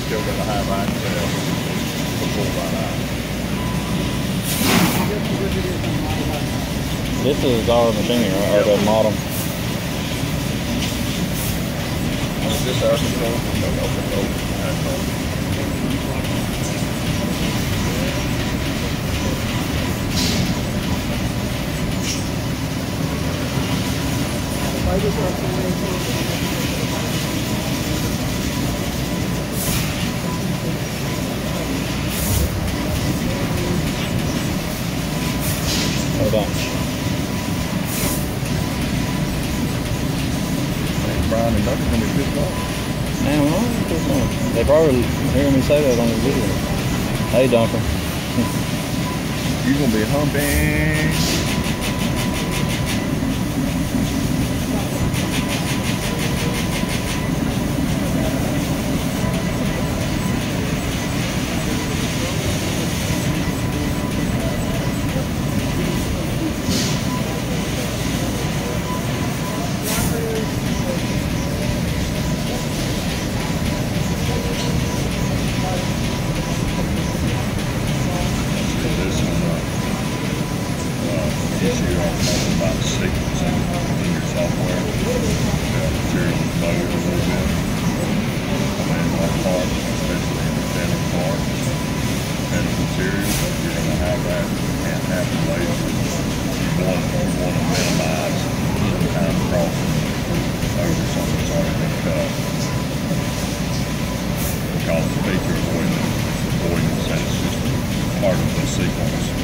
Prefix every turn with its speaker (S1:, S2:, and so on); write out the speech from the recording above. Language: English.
S1: still got a high line cell before by line.
S2: This is our machinery, right? Or the model.
S1: Is this our control? No, control.
S2: Hold on.
S1: Brian and Duck are going to be pissed off.
S2: Man, well, they probably hear me say that on the video. Hey, Dunker.
S1: You're going to be humping. Issue I'm talking about sequencing in your software. Material is loaded a little bit. Manual parts, especially in the thinner parts, thinner materials, you're going to have that. You can't have the laser. You want to minimize the time crossing over something that's already been cut. We call it feature avoidance, and it's just part of the sequence.